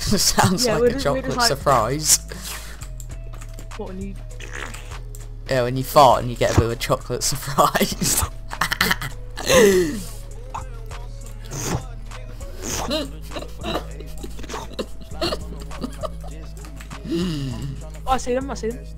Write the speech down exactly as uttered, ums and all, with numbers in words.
Sounds Yeah, like we're a just- we're chocolate just like- surprise. What, when you... Yeah, when you fart and you get a bit of a chocolate surprise. Oh, I see them, I see them.